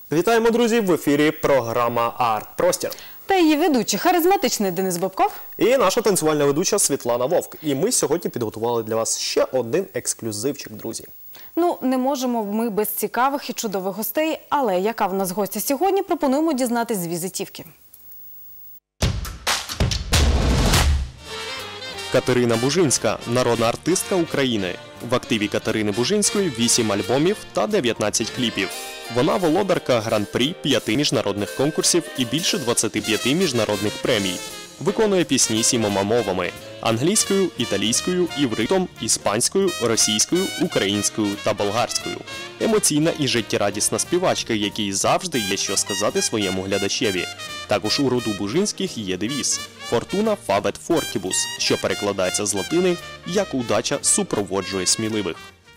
Вітаємо, друзі! В ефірі програма «Арт-простір». Та її ведучий, харизматичний Денис Бабков. І наша танцювальна ведуча Світлана Вовк. І ми сьогодні підготували для вас ще один ексклюзивчик, друзі. Ну, не можемо ми без цікавих і чудових гостей, але яка в нас гостя сьогодні, пропонуємо дізнатись з візитівки. Катерина Бужинська – народна артистка України. В активі Катерини Бужинської 8 альбомів та 19 кліпів. Вона володарка гран-прі 5 міжнародних конкурсів і більше 25 міжнародних премій. Виконує пісні 7 мовами – англійською, італійською, івритом, іспанською, російською, українською та болгарською. Емоційна і життєрадісна співачка, якій завжди є що сказати своєму глядачеві. Також у роду Бужинських є девіз «Фортуна фабет фортібус», що перекладається з латини як «Удача супроводжує сміливих».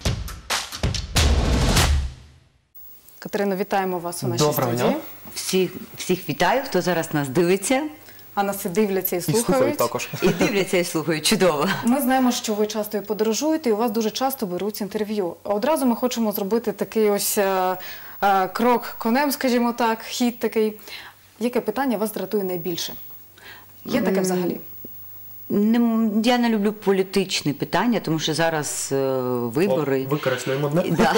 Катерино, вітаємо вас у нашій Доброго студії. дня. Всіх вітаю, хто зараз нас дивиться. А нас і дивляться, і слухають. І слухають також. І дивляться, і слухають. Чудово. Ми знаємо, що ви часто і подорожуєте, і у вас дуже часто беруть інтерв'ю. Одразу ми хочемо зробити такий ось крок конем, скажімо так, хід такий. Яке питання вас дратує найбільше? Є таке взагалі? Я не люблю політичні питання, тому що зараз вибори. Використаємо одне. Да.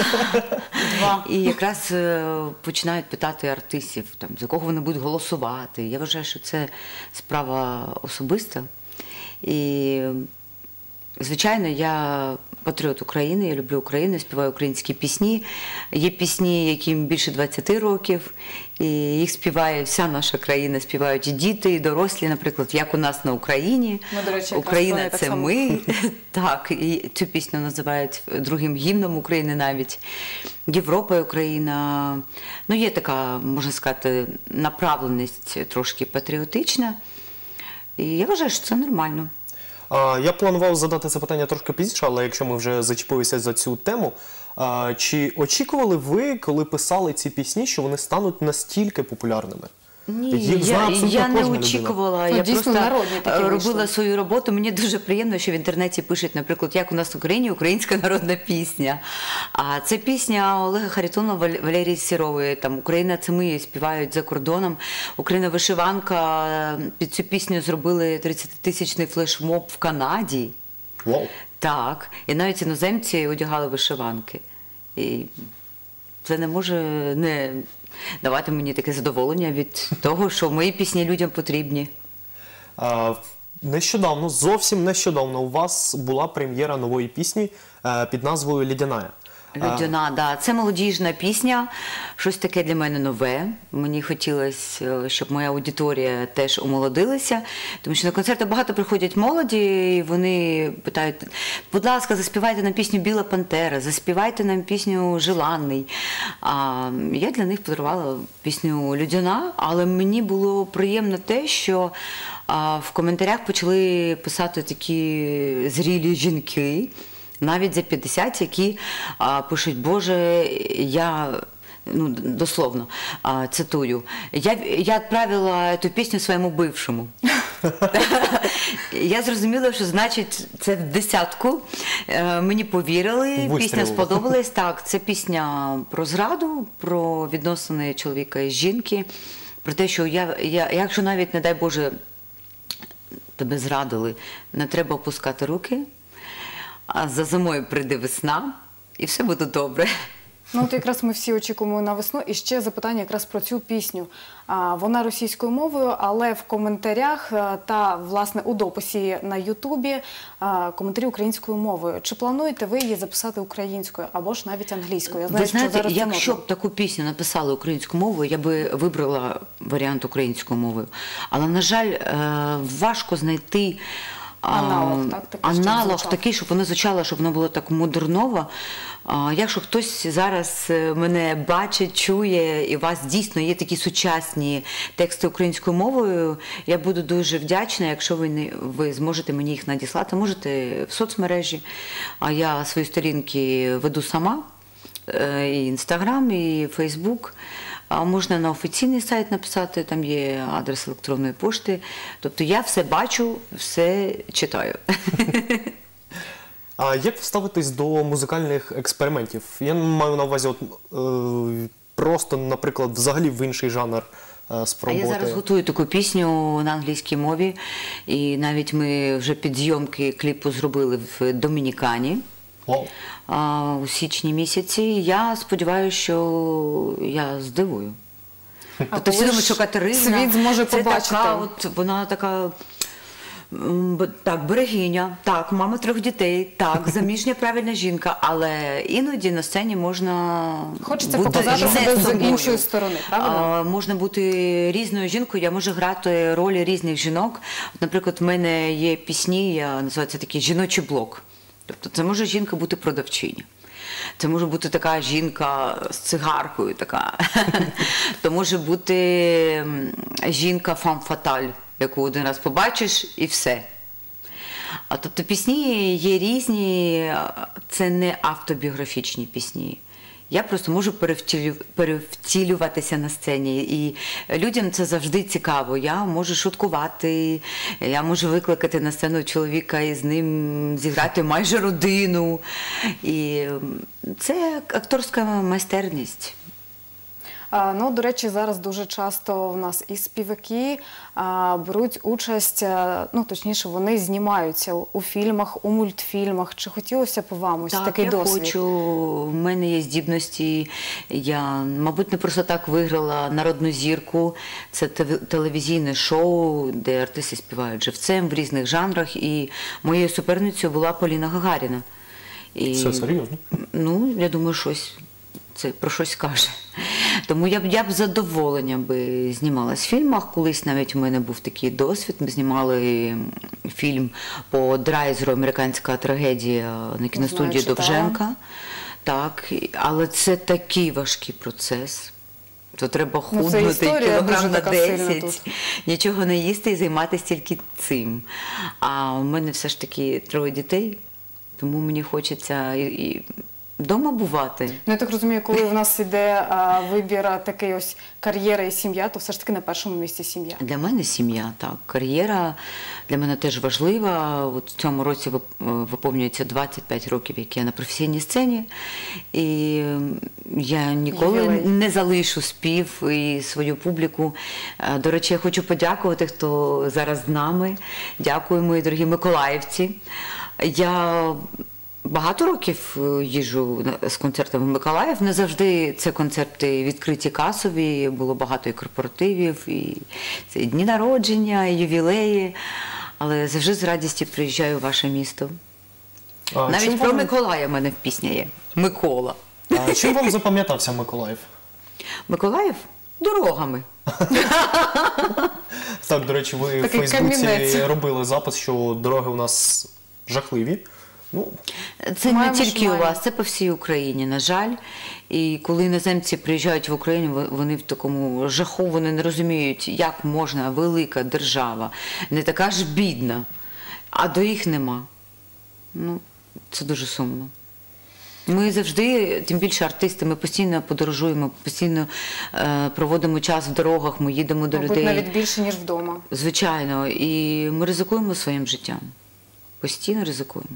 І якраз починають питати артистів, за кого вони будуть голосувати. Я вважаю, що це справа особиста. І, звичайно, я патріот України, я люблю Україну, співаю українські пісні. Є пісні, яким більше 20 років, і їх співає вся наша країна, співають і діти, і дорослі, наприклад, як у нас на Україні. Ми, до речі, Україна – це ми. Так, і цю пісню називають другим гімном України навіть. Європа і Україна. Ну, є така, можна сказати, направленість трошки патріотична. І я вважаю, що це нормально. Я планував задати це питання трошки пізніше, але якщо ми вже зачепилися за цю тему, чи очікували ви, коли писали ці пісні, що вони стануть настільки популярними? Ні, я не очікувала, я просто робила свою роботу. Мені дуже приємно, що в інтернеті пишуть, наприклад, як у нас в Україні українська народна пісня. А це пісня Олега Харитонова, Валерії Сірової, там «Україна – це ми», співають за кордоном. «Україна вишиванка», під цю пісню зробили 30-тисячний флешмоб в Канаді. Вау! Так, і навіть іноземці одягали вишиванки. І це не може не давати мені таке задоволення від того, що мої пісні людям потрібні. Нещодавно, зовсім нещодавно у вас була прем'єра нової пісні під назвою «Ледяная». «Ледяна», да. Це молодіжна пісня, щось таке для мене нове. Мені хотілося, щоб моя аудиторія теж омолодилася, тому що на концерти багато приходять молоді, і вони питають, будь ласка, заспівайте нам пісню «Біла пантера», заспівайте нам пісню «Желанний». Я для них подарувала пісню «Ледяна», але мені було приємно те, що в коментарях почали писати такі зрілі жінки, навіть за 50, які пишуть, Боже, я, ну, дословно, цитую, я відправила цю пісню своєму бившому. Я зрозуміла, що, значить, це в десятку. Мені повірили, пісня сподобалась. Так, це пісня про зраду, про відносини чоловіка і жінки, про те, що якщо навіть, не дай Боже, тебе зрадили, не треба опускати руки. А за зимою прийде весна, і все буде добре. Ну, от якраз ми всі очікуємо на весну. І ще запитання якраз про цю пісню. Вона російською мовою, але в коментарях та, власне, у дописі на Ютубі коментарі українською мовою. Чи плануєте ви її записати українською або ж навіть англійською? Я знаю, ви знаєте, що зараз якщо б таку пісню написали українською мовою, я би вибрала варіант українською мовою. Але, на жаль, важко знайти аналог такий, щоб воно звучало, щоб воно було так модерново. Якщо хтось зараз мене бачить, чує, і у вас дійсно є такі сучасні тексти українською мовою, я буду дуже вдячна, якщо ви зможете мені їх надіслати. Можете в соцмережі, а я свої сторінки веду сама, і Інстаграм, і Фейсбук. Можна на офіційний сайт написати, там є адрес електронної пошти. Тобто я все бачу, все читаю. А як ставитись до музикальних експериментів? Я маю на увазі просто, наприклад, взагалі в інший жанр А спробувати? я зараз готую таку пісню на англійській мові, і навіть ми вже підзйомки кліпу зробили в Домінікані Вау. у січні місяці. Я сподіваюся, що я здивую. Тобто всі коли думають, ж що Катерина світ зможе це побачити? така, вона така. Так, берегиня, так, мама 3 дітей, так, заміжня правильна жінка, але іноді на сцені можна Хочеться бути показати не себе з собою. іншої сторони, правильно? Можна бути різною жінкою, я можу грати ролі різних жінок. От, наприклад, в мене є пісні, я називаю це такий жіночий блок. Тобто це може жінка бути продавчиня. Це може бути така жінка з цигаркою, така. То може бути жінка фам-фаталь, яку один раз побачиш і все. А тобто пісні є різні, це не автобіографічні пісні. Я просто можу перевтілюватися на сцені, і людям це завжди цікаво. Я можу шуткувати, я можу викликати на сцену чоловіка і з ним зіграти майже родину. І це акторська майстерність. Ну, до речі, зараз дуже часто в нас і співаки беруть участь, ну, точніше, вони знімаються у фільмах, у мультфільмах. Чи хотілося б вам ось такий досвід? Так, я хочу. В мене є здібності. Я, мабуть, не просто так виграла «Народну зірку». Це телевізійне шоу, де артисти співають живцем в різних жанрах. І моєю суперницею була Поліна Гагаріна. Це серйозно? Ну, я думаю, це про щось каже. Тому я б з задоволенням би знімалась в фільмах. Колись навіть у мене був такий досвід. Ми знімали фільм по Драйзеру «Американська трагедія» на кіностудії Довженка. Так, але це такий важкий процес. То треба худнути кілограм на 10, нічого не їсти і займатися тільки цим. А у мене все ж таки 3 дітей, тому мені хочеться і вдома бувати. Ну, я так розумію, коли в нас іде вибір такий ось кар'єра і сім'я, то все ж таки на першому місці сім'я. Для мене сім'я, так. Кар'єра для мене теж важлива. От в цьому році виповнюється 25 років, як я на професійній сцені. І я ніколи не залишу спів і свою публіку. До речі, я хочу подякувати, хто зараз з нами. Дякую, мої дорогі миколаївці. Я багато років їжджу з концертами в Миколаїв. Не завжди це концерти відкриті касові, було багато і корпоративів, і це дні народження, і ювілеї. Але завжди з радістю приїжджаю в ваше місто. Навіть про Миколая в мене пісня є. Микола. А чим вам запам'ятався Миколаїв? Миколаїв? Дорогами. Так, до речі, ви в Фейсбуці робили запис, що дороги у нас жахливі. Ну, це не тільки у вас, це по всій Україні, на жаль. І коли іноземці приїжджають в Україну, вони в такому жаху, вони не розуміють, як можна велика держава, не така ж бідна, а доріг нема. Ну, це дуже сумно. Ми завжди, тим більше артисти, ми постійно подорожуємо, постійно проводимо час в дорогах, ми їдемо до людей. Мабуть, навіть більше, ніж вдома. Звичайно, і ми ризикуємо своїм життям. Постійно ризикуємо.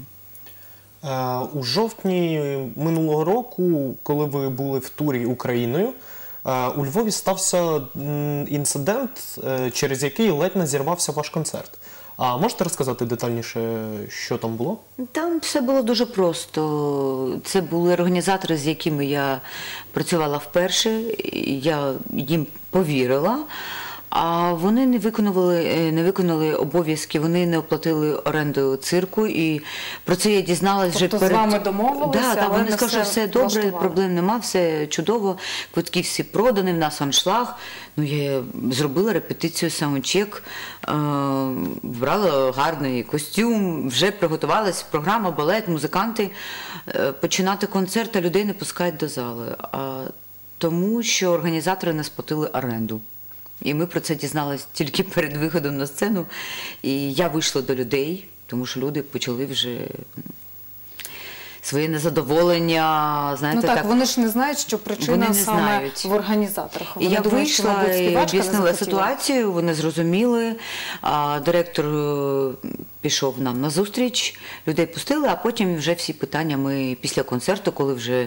У жовтні минулого року, коли ви були в турі Україною, у Львові стався інцидент, через який ледь не зірвався ваш концерт. А можете розказати детальніше, що там було? Там все було дуже просто. Це були організатори, з якими я працювала вперше, я їм повірила. А вони не виконали обов'язки, вони не оплатили оренду цирку, і про це я дізналась вже перед... Тобто з вами домовилися, але вони сказали, що все добре, проблем нема, все чудово, квитки всі продані, в нас аншлаг. Ну, я зробила репетицію, саундчек, вбрала гарний костюм, вже приготувалась програма, балет, музиканти, починати концерт, а людей не пускають до зали. Тому що організатори не сплатили оренду. І ми про це дізналися тільки перед виходом на сцену. І я вийшла до людей, тому що люди почали вже своє незадоволення, знаєте, ну так, вони ж не знають, що причина саме в організаторах. І я вийшла і об'яснила ситуацію, вони зрозуміли. Директор пішов нам на зустріч, людей пустили, а потім вже всі питання ми після концерту, коли вже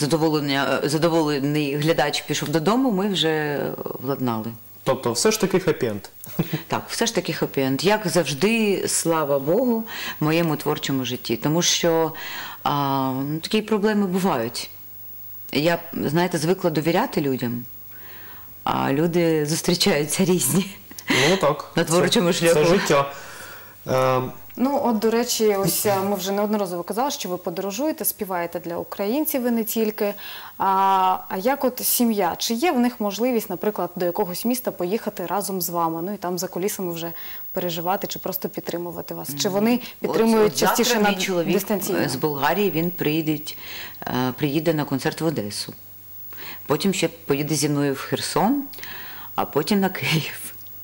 задоволений глядач пішов додому, ми вже владнали. Тобто все ж таки хеппі-енд. Так, все ж таки хеппі-енд. Як завжди, слава Богу, в моєму творчому житті. Тому що такі проблеми бувають. Я, знаєте, звикла довіряти людям, а люди зустрічаються різні. Ну так. На творчому шляху. Це життя. Ну, от, до речі, ось ми вже неодноразово казали, що ви подорожуєте, співаєте для українців і не тільки. А як от сім'я? Чи є в них можливість, наприклад, до якогось міста поїхати разом з вами, ну і там за кулісами вже переживати чи просто підтримувати вас? Чи вони підтримують частіше на дистанційно? З Болгарії він приїде на концерт в Одесу. Потім ще поїде зі мною в Херсон, а потім на Київ.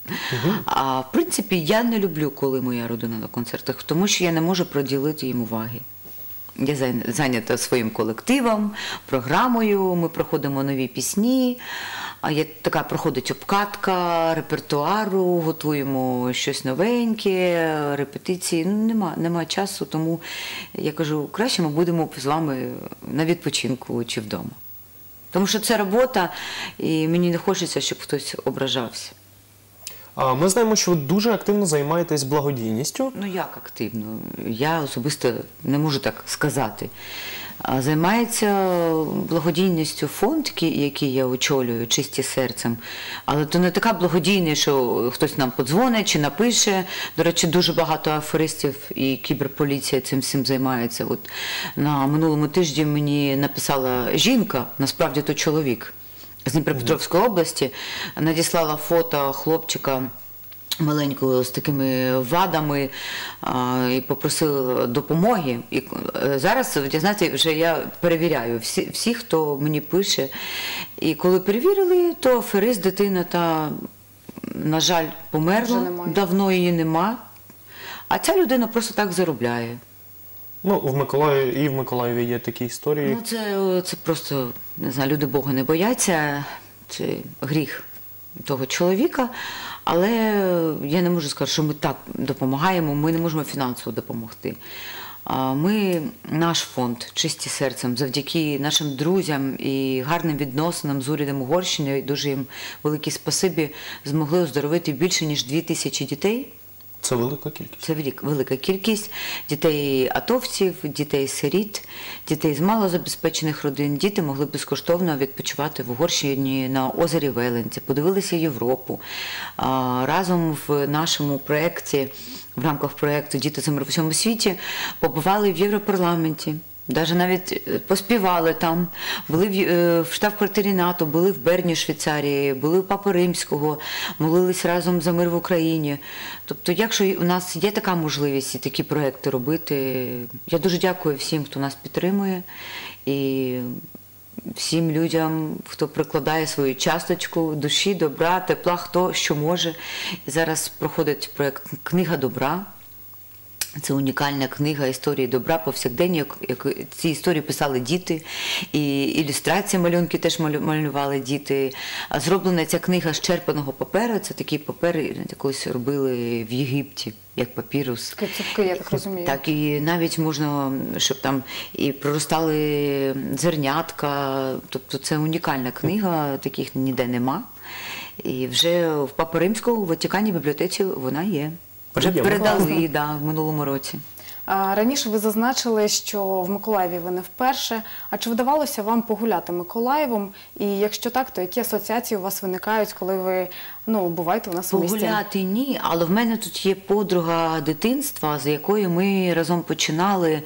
А в принципі, я не люблю, коли моя родина на концертах, тому що я не можу приділити їм уваги. Я зайнята своїм колективом, програмою, ми проходимо нові пісні, така проходить обкатка репертуару, готуємо щось новеньке, репетиції. Нема часу, тому я кажу, краще ми будемо з вами на відпочинку чи вдома. Тому що це робота, і мені не хочеться, щоб хтось ображався. Ми знаємо, що ви дуже активно займаєтесь благодійністю. Ну як активно? Я особисто не можу так сказати. Займається благодійністю фонд, який я очолюю, «Чисті серцем». Але то не така благодійність, що хтось нам подзвонить чи напише. До речі, дуже багато аферистів і кіберполіція цим всім займається. От на минулому тижні мені написала жінка, насправді то чоловік, з Дніпропетровської області, надіслала фото хлопчика маленького з такими вадами і попросила допомоги. І зараз, знаєте, вже я перевіряю всіх, хто мені пише. І коли перевірили, то аферист, дитина та, на жаль, померла, давно її нема. А ця людина просто так заробляє. Ну, в Миколаєві є такі історії. Ну, це просто, не знаю, люди Бога не бояться, це гріх того чоловіка, але я не можу сказати, що ми так допомагаємо, ми не можемо фінансово допомогти. Наш фонд «Чисті серцем», завдяки нашим друзям і гарним відносинам з урядом Угорщини, дуже їм велике спасибі, змогли оздоровити більше, ніж 2000 дітей. Це велика кількість. Це велика кількість дітей-атовців, дітей-сиріт, дітей з малозабезпечених родин. Діти могли безкоштовно відпочивати в Угорщині на озері Веленці, подивилися Європу. Разом в нашому проєкті, в рамках проєкту «Діти за мир в усьому світі» побували в Європарламенті. Навіть поспівали там, були в штаб-квартирі НАТО, були в Берні, Швейцарії, були у Папи Римського, молились разом за мир в Україні. Тобто, якщо у нас є така можливість і такі проекти робити, я дуже дякую всім, хто нас підтримує, і всім людям, хто прикладає свою часточку душі, добра, тепла, хто що може. І зараз проходить проект «Книга добра». Це унікальна книга історії добра, повсякденні. Ці історії писали діти, і ілюстрації малюнки теж малювали діти. Зроблена ця книга з черпаного паперу, це такий папер, колись робили в Єгипті, як папірус. Такі цупки, я так розумію. Так, і навіть можна, щоб там і проростали зернятка, тобто це унікальна книга, таких ніде нема. І вже в Папи Римського, в Ватикані, в бібліотеці вона є. Вже передали, в минулому році. Раніше ви зазначили, що в Миколаєві ви не вперше. А чи вдавалося вам погуляти Миколаєвом? І якщо так, то які асоціації у вас виникають, коли ви буваєте у нас у місті? Погуляти ні, але в мене тут є подруга дитинства, з якою ми разом починали.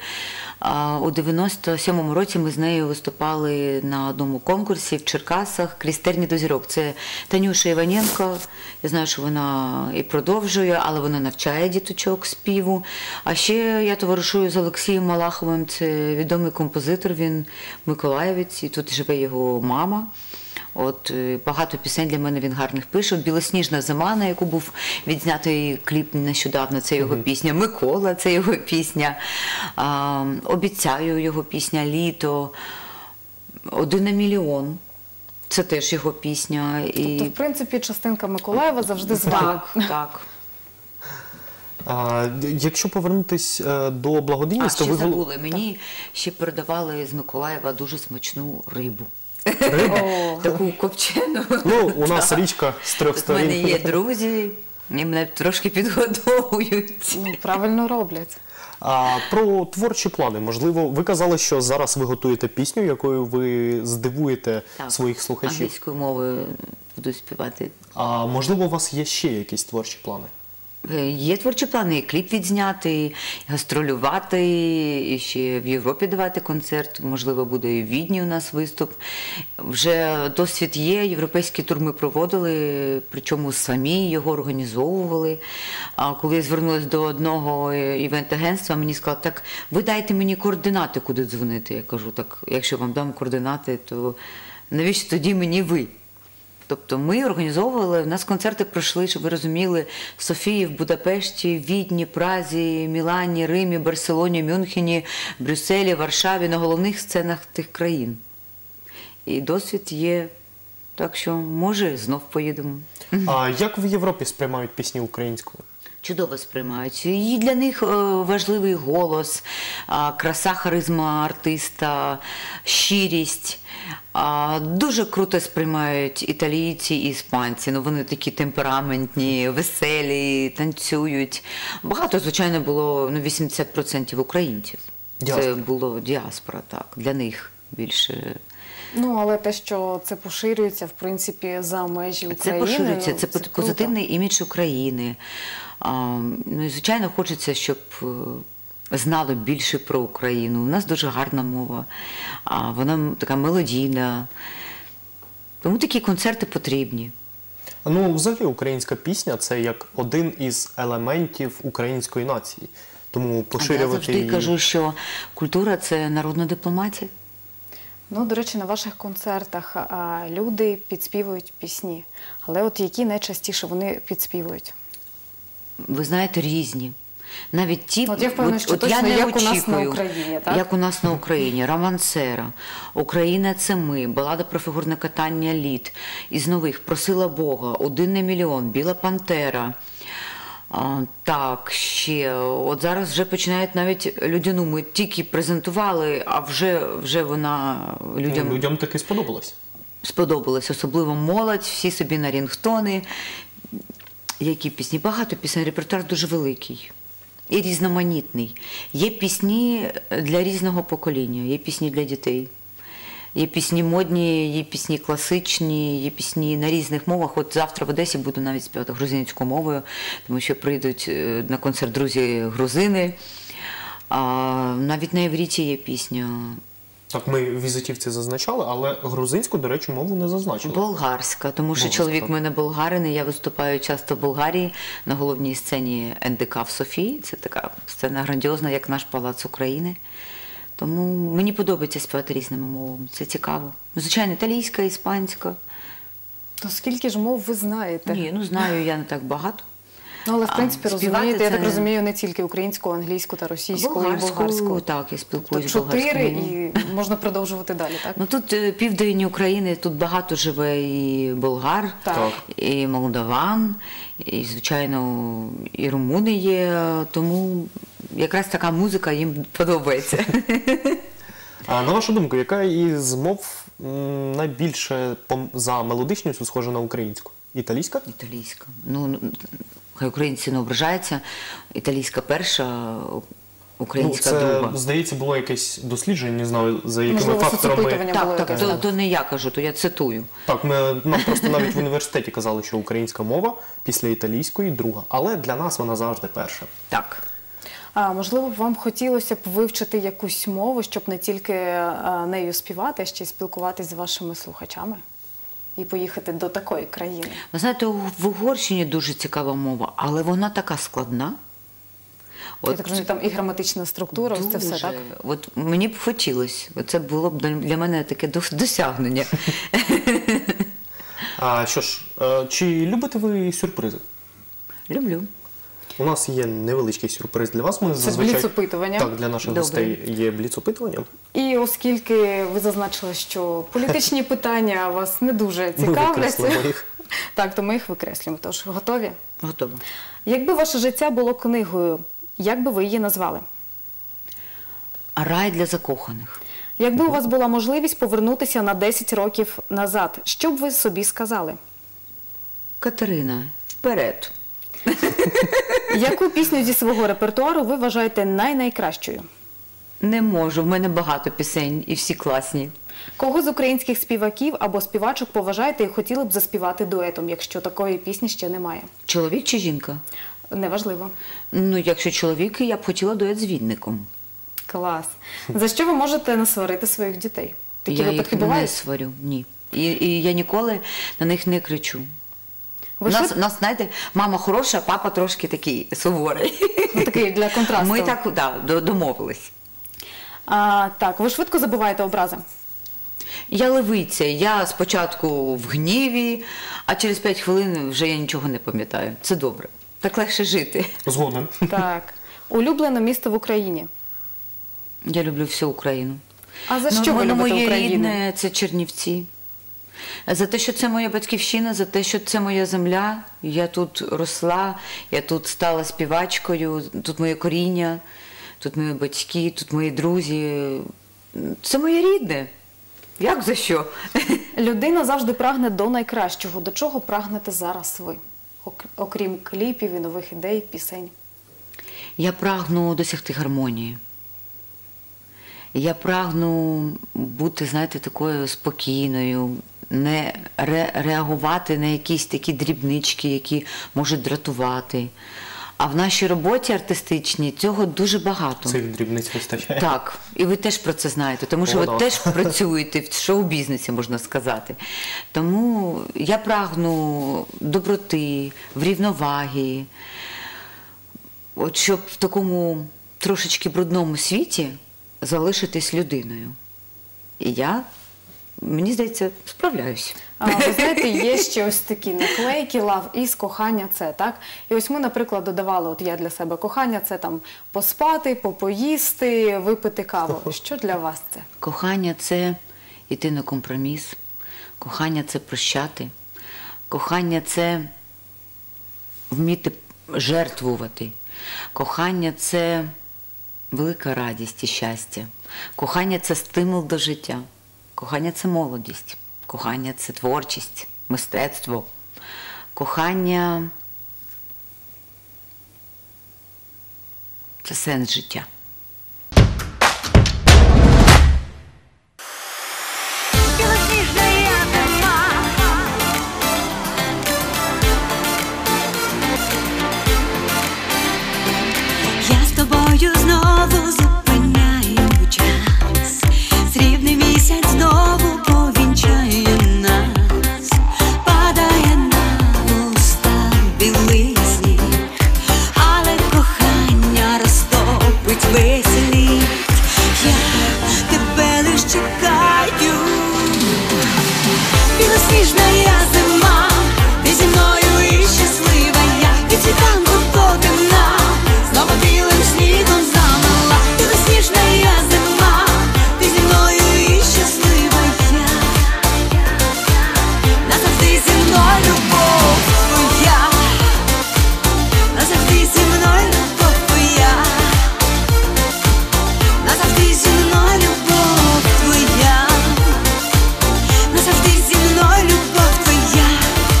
У 97-му році ми з нею виступали на одному конкурсі в Черкасах «Крізь терні до зірок». Це Танюша Іваненко. Я знаю, що вона і продовжує, але вона навчає діточок співу. А ще я товаришую з Олексієм Малаховим. Це відомий композитор, він миколаївець, і тут живе його мама. От багато пісень для мене він гарних пише. «Білосніжна зима», на яку був відзнятий кліп нещодавно, це його пісня. «Микола» – це його пісня. «Обіцяю» – його пісня, «Літо», «Один на мільйон». Це теж його пісня. Тобто, в принципі, частинка Миколаєва завжди з вами. Так. Якщо повернутись до благодійності, ще ви забули, мені ще передавали з Миколаєва дуже смачну рибу. О, Таку копчену. Ну, у нас річка з трьох Тут в мене сторін. є друзі, і мене трошки підгодовують. ну, правильно роблять. Про творчі плани. Можливо, ви казали, що зараз ви готуєте пісню, якою ви здивуєте своїх слухачів. Англійською мовою буду співати. А можливо, у вас є ще якісь творчі плани? Є творчі плани, і кліп відзняти, і гастролювати, і ще в Європі давати концерт, можливо, буде і в Відні у нас виступ. Вже досвід є, європейський тур ми проводили, причому самі його організовували. А коли я звернулася до одного івент-агентства, мені сказали, так, ви дайте мені координати, куди дзвонити. Я кажу, так, якщо вам дам координати, то навіщо тоді мені ви? Тобто ми організовували, у нас концерти пройшли, щоб ви розуміли, в Софії, в Будапешті, Відні, Празі, Мілані, Римі, Барселоні, Мюнхені, Брюсселі, Варшаві, на головних сценах тих країн. І досвід є, так що, може, знов поїдемо. А як в Європі сприймають пісні українською? Чудово сприймають. І для них важливий голос, краса, харизма артиста, щирість. Дуже круто сприймають італійці і іспанці. Ну, вони такі темпераментні, веселі, танцюють. Багато, звичайно, було 80% українців. Діаспора. Це було діаспора, так, для них більше. Ну, але те, що це поширюється, в принципі, за межі України. Це поширюється, ну, це круто. позитивний імідж України. Ну і, звичайно, хочеться, щоб знали більше про Україну. У нас дуже гарна мова, вона така мелодійна. Тому такі концерти потрібні. Ну, взагалі, українська пісня – це як один із елементів української нації. Тому Я поширювати завжди її... кажу, що культура – це народна дипломатія. Ну, до речі, на ваших концертах люди підспівують пісні. Але от які найчастіше вони підспівують? Ви знаєте, різні. Навіть ті, От я впевнена, що я точно не як у нас на очікую, Україні, так? Як у нас на Україні. Романсера, Україна – це ми, балада про фігурне катання «Лід». Із нових «Просила Бога», «Один на мільйон», «Біла пантера». Так, ще. От зараз вже починають навіть людяну. Ми тільки презентували, а вже вона людям... Людям таки сподобалось. сподобалось, особливо молодь, всі собі на рінгтони. Які пісні? Багато пісень, репертуар дуже великий і різноманітний. Є пісні для різного покоління, є пісні для дітей. Є пісні модні, є пісні класичні, є пісні на різних мовах. От завтра в Одесі буду навіть співати грузинською мовою, тому що прийдуть на концерт друзі-грузини. Навіть на івриті є пісня. Так, ми в візитівці зазначали, але грузинську, до речі, мову не зазначили. Болгарська, тому що Болгарська. чоловік в мене болгарин, і я виступаю часто в Болгарії на головній сцені НДК в Софії. Це така сцена грандіозна, як наш Палац України. Тому мені подобається співати різними мовами, це цікаво. Звичайно, італійська, іспанська. То скільки ж мов ви знаєте? Ні, знаю я не так багато. Ну, але, в принципі, співати розумієте, я це- так розумію, не тільки українську, англійську та російську і болгарську. Так, я То спілкуюся 4 болгарською. і можна продовжувати далі, так? Ну тут південь України, тут багато живе і болгар, Так. і молдаван, і, звичайно, і румуни є, тому якраз така музика їм подобається. А на вашу думку, яка із мов найбільше за мелодичністю схожа на українську? Італійська? Італійська. Хай українці не ображаються. Італійська перша, українська це, друга. здається, було якесь дослідження, не знаю, за якими Можливо, факторами. соцопитування було Так, якесь. то не я кажу, то я цитую. Так, нам просто навіть в університеті казали, що українська мова після італійської друга, але для нас вона завжди перша. Так. Можливо, вам хотілося б вивчити якусь мову, щоб не тільки нею співати, а ще й спілкуватись з вашими слухачами і поїхати до такої країни. Ви знаєте, в Угорщині дуже цікава мова, але вона така складна. Я так розумію, там і граматична структура, ось це все, Дуже. так? От мені б хотілося. Це було б для мене таке досягнення. Що ж, чи любите ви сюрпризи? Люблю. У нас є невеличкий сюрприз для вас. Ми Це бліц-опитування. Так, для наших Добре. гостей є бліц-опитування. І оскільки ви зазначили, що політичні питання вас не дуже Ми цікавлять, викреслимо їх. так, то ми їх викреслюємо. Тож, готові? Готова. Якби ваше життя було книгою, як би ви її назвали? Рай для закоханих. Якби у вас була можливість повернутися на 10 років назад, що б ви собі сказали? Катерина, вперед. Яку пісню зі свого репертуару ви вважаєте найкращою? Не можу, в мене багато пісень і всі класні. Кого з українських співаків або співачок поважаєте і хотіли б заспівати дуетом, якщо такої пісні ще немає? Чоловік чи жінка? Неважливо. Ну, якщо чоловік, я б хотіла дует з Вінником. Клас. За що ви можете насварити своїх дітей? Такі Я випадки їх не бувають? сварю, ні. І я ніколи на них не кричу. Ви Нас, знаєте, мама хороша, а папа трошки такий суворий. Ну, такий для контрасту. Ми так, домовились. Так, ви швидко забуваєте образи? Я левиця, я спочатку в гніві, а через 5 хвилин вже я нічого не пам'ятаю. Це добре. Так легше жити. Згоден. Так. Улюблене місто в Україні? Я люблю всю Україну. А за що ви любите моє Україну? рідне – це Чернівці. За те, що це моя батьківщина, за те, що це моя земля. Я тут росла, я тут стала співачкою, тут моє коріння, тут мої батьки, тут мої друзі. Це моє рідне. Як за що? Людина завжди прагне до найкращого. До чого прагнете зараз ви? Окрім кліпів і нових ідей, пісень. Я прагну досягти гармонії. Я прагну бути, знаєте, такою спокійною, не реагувати на якісь такі дрібнички, які можуть дратувати. А в нашій роботі артистичній цього дуже багато. Цих дрібниць вистачає. Так, і ви теж про це знаєте, тому що ви теж працюєте в шоу-бізнесі, можна сказати. Тому я прагну доброти, врівноваги, от щоб в такому трошечки брудному світі залишитись людиною. І я, мені здається, справляюсь. Ви знаєте, є ще ось такі наклейки «Love is», «Кохання це», так? І ось ми, наприклад, додавали, от я для себе, кохання це там поспати, попоїсти, випити каву. Що для вас це? Кохання – це йти на компроміс. Кохання – це прощати. Кохання – це вміти жертвувати. Кохання – це велика радість і щастя. Кохання – це стимул до життя. Кохання – це молодість. Кохання – це творчість, мистецтво. Кохання – це сенс життя. Я з тобою знову зупиняю час, срібний місяць знову повінчає нас, падає на уста білий сніг, але кохання розтопить весь лід. Я тебе лиш чекаю, білосніжна я зима, ти зі мною і щаслива я, від світанку до темна, знову білим снігом замила. Білосніжна я зима, ти зі мною і щаслива я, назавжди зі мною любов твоя, назавжди зі мною любов твоя, назавжди зі мною любов твоя, назавжди зі мною любов твоя.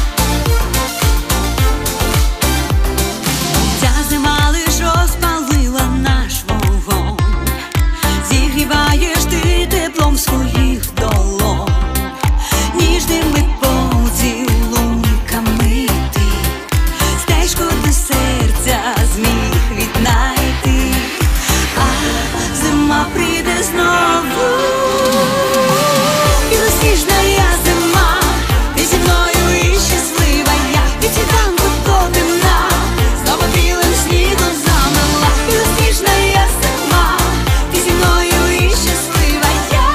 Ця зима лиш розпалила наш вогонь, зігріваєш ти теплом своїх долонь, ніжними поцілунками ти стежку до серця зміг віднайти, а зима прийде знову. Білосніжна я зима, ти зі мною і щаслива я, від світанку до темна, знову білим снігом замила. Білосніжна я зима, ти зі мною і щаслива я,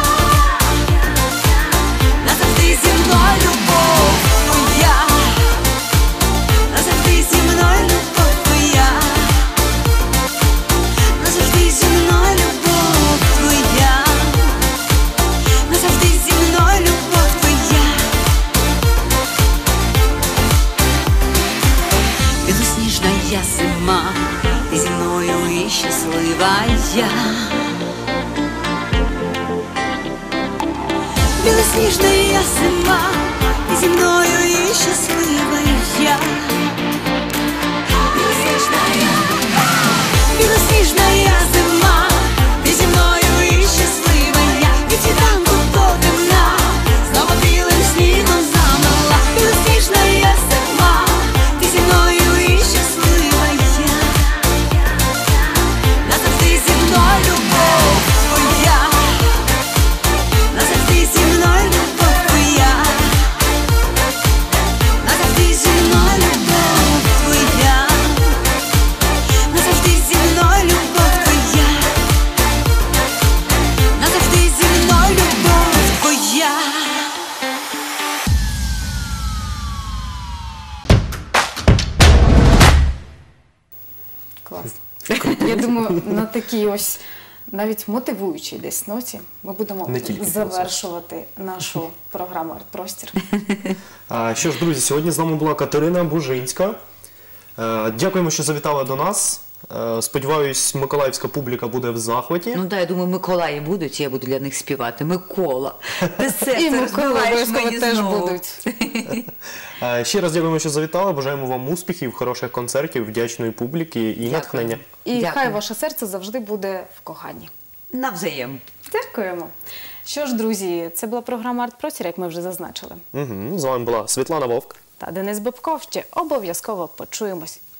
назавжди зі мною любов твоя, назавжди зі мною любов твоя, назавжди зі мною любов твоя, назавжди зі мною любов твоя. щаслива я. Білосніжна зима, ти зі мною і щаслива я. Білосніжна зима, ти зі мною і щаслива я. Від світанку до темна, знову білим снігом замила. Білосніжна зима, ти зі мною і щаслива я. Назавжди зі мною любов твоя. Назавжди зі мною любов твоя. Назавжди зі мною любов твоя. Назавжди зі мною любов твоя. Назавжди зі мною любов твоя. Клас. Я думаю, на такій ось навіть мотивуючій десь ноті ми будемо Не тільки завершувати нашу програму «Артпростір». Що ж, друзі, сьогодні з нами була Катерина Бужинська. Дякуємо, що завітали до нас. Сподіваюсь, миколаївська публіка буде в захваті. Ну так, я думаю, Миколаї будуть, і я буду для них співати. Микола, ти серце І Микола розбиваєш обов'язково мені теж знову. будуть. Ще раз дякуємо, що завітали. Бажаємо вам успіхів, хороших концертів, вдячної публіки і натхнення. І Дякую. хай ваше серце завжди буде в коханні. Навзаєм. Дякуємо. Що ж, друзі, це була програма «Артпростір», як ми вже зазначили. З вами була Світлана Вовк. Та Денис Бабков. Ще обов'язково почуємось.